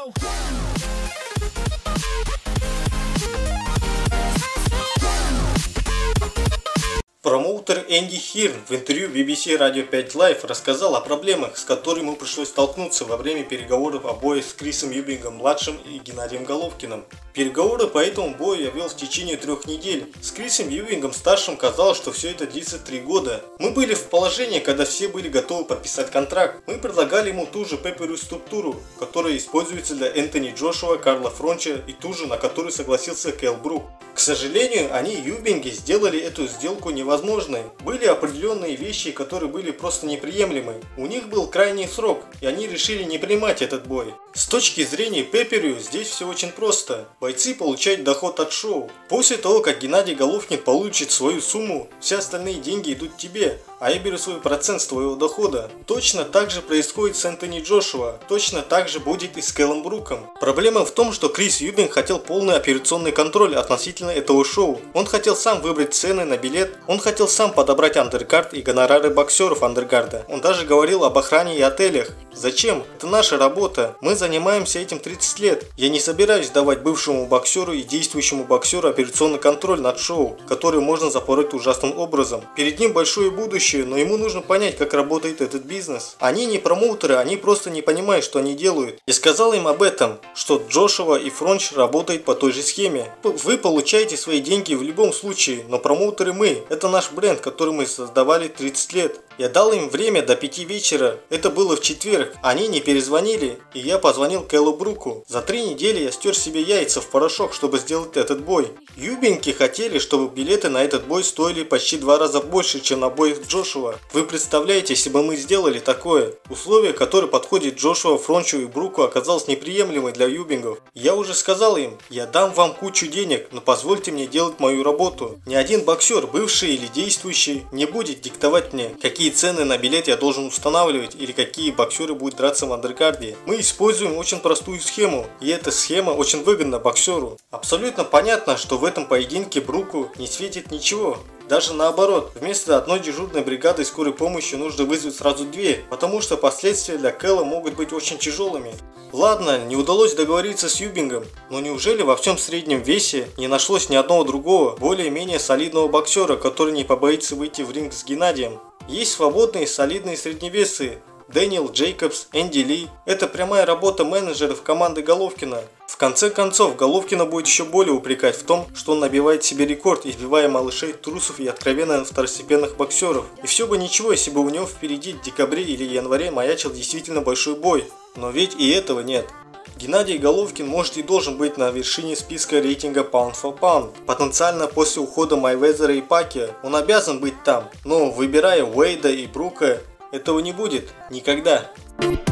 Промоутер Энди Хирн в интервью BBC Radio 5 Live рассказал о проблемах, с которыми ему пришлось столкнуться во время переговоров о бое с Крисом Юбингом-младшим и Геннадием Головкиным. Переговоры по этому бою я вел в течение 3 недель. С Крисом Юбингом-старшим казалось, что все это длится 3 года. Мы были в положении, когда все были готовы подписать контракт. Мы предлагали ему ту же пепперную структуру, которая используется для Энтони Джошуа, Карла Фронча и ту же, на которую согласился Келл Брук. К сожалению, они, Юбинги, сделали эту сделку невозможной. Были определенные вещи, которые были просто неприемлемы. У них был крайний срок, и они решили не принимать этот бой. С точки зрения Pay-Per-View здесь все очень просто. Бойцы получают доход от шоу. После того, как Геннадий Головкин получит свою сумму, все остальные деньги идут тебе, а я беру свой процент с твоего дохода. Точно так же происходит с Энтони Джошуа, точно так же будет и с Келлом Бруком. Проблема в том, что Крис Юбинг хотел полный операционный контроль относительно этого шоу. Он хотел сам выбрать цены на билет, он хотел сам подобрать андеркард и гонорары боксеров андеркарда. Он даже говорил об охране и отелях. Зачем? Это наша работа. Мы занимаемся этим 30 лет. Я не собираюсь давать бывшему боксеру и действующему боксеру операционный контроль над шоу, который можно запороть ужасным образом. Перед ним большое будущее, но ему нужно понять, как работает этот бизнес. Они не промоутеры, они просто не понимают, что они делают. Я сказал им об этом, что Джошуа и Фронч работают по той же схеме. Вы получаете свои деньги в любом случае, но промоутеры мы. Это наш бренд, который мы создавали 30 лет. Я дал им время до 5 вечера. Это было в четверг. Они не перезвонили, и я позвонил Келлу Бруку. За 3 недели я стер себе яйца в порошок, чтобы сделать этот бой. Юбинки хотели, чтобы билеты на этот бой стоили почти 2 раза больше, чем на бой с Джошуа. Вы представляете, если бы мы сделали такое? Условие, которое подходит Джошуа, Фрончу и Бруку, оказалось неприемлемой для Юбингов. Я уже сказал им, я дам вам кучу денег, но позвольте мне делать мою работу. Ни один боксер, бывший или действующий, не будет диктовать мне, какие цены на билет я должен устанавливать или какие боксеры будут драться в андеркарде. Мы используем очень простую схему, и эта схема очень выгодна боксеру. Абсолютно понятно, что в этом поединке Бруку не светит ничего. Даже наоборот, вместо одной дежурной бригады скорой помощи нужно вызвать сразу 2, потому что последствия для Келла могут быть очень тяжелыми. Ладно, не удалось договориться с Юбингом, но неужели во всем среднем весе не нашлось ни одного другого, более-менее солидного боксера, который не побоится выйти в ринг с Геннадием? Есть свободные солидные средневесы. Дэниел Джейкобс, Энди Ли. Это прямая работа менеджеров команды Головкина. В конце концов, Головкина будет еще более упрекать в том, что он набивает себе рекорд, избивая малышей, трусов и откровенно второстепенных боксеров. И все бы ничего, если бы у него впереди в декабре или январе маячил действительно большой бой. Но ведь и этого нет. Геннадий Головкин может и должен быть на вершине списка рейтинга Pound for Pound. Потенциально после ухода Майвезера и Пакиа он обязан быть там. Но выбирая Уэйда и Брука, этого не будет никогда.